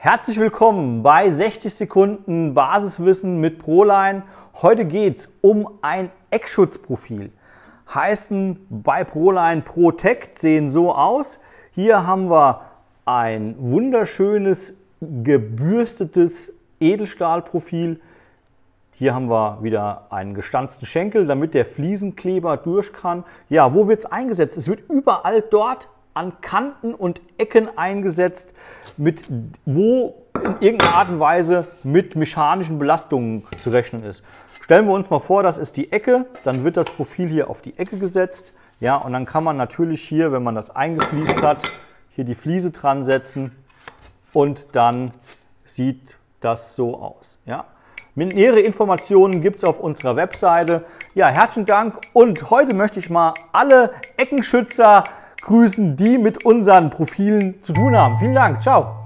Herzlich willkommen bei 60 Sekunden Basiswissen mit ProLine. Heute geht es um ein Eckschutzprofil. Heißen bei ProLine Protect, sehen so aus. Hier haben wir ein wunderschönes gebürstetes Edelstahlprofil. Hier haben wir wieder einen gestanzten Schenkel, damit der Fliesenkleber durch kann. Ja, wo wird es eingesetzt? Es wird überall dort an Kanten und Ecken eingesetzt, wo in irgendeiner Art und Weise mit mechanischen Belastungen zu rechnen ist. Stellen wir uns mal vor, das ist die Ecke, dann wird das Profil hier auf die Ecke gesetzt. Ja, und dann kann man natürlich hier, wenn man das eingefliest hat, hier die Fliese dran setzen und dann sieht das so aus. Ja. Nähere Informationen gibt es auf unserer Webseite. Ja, herzlichen Dank und heute möchte ich mal alle Eckenschützer grüßen, die mit unseren Profilen zu tun haben. Vielen Dank, ciao!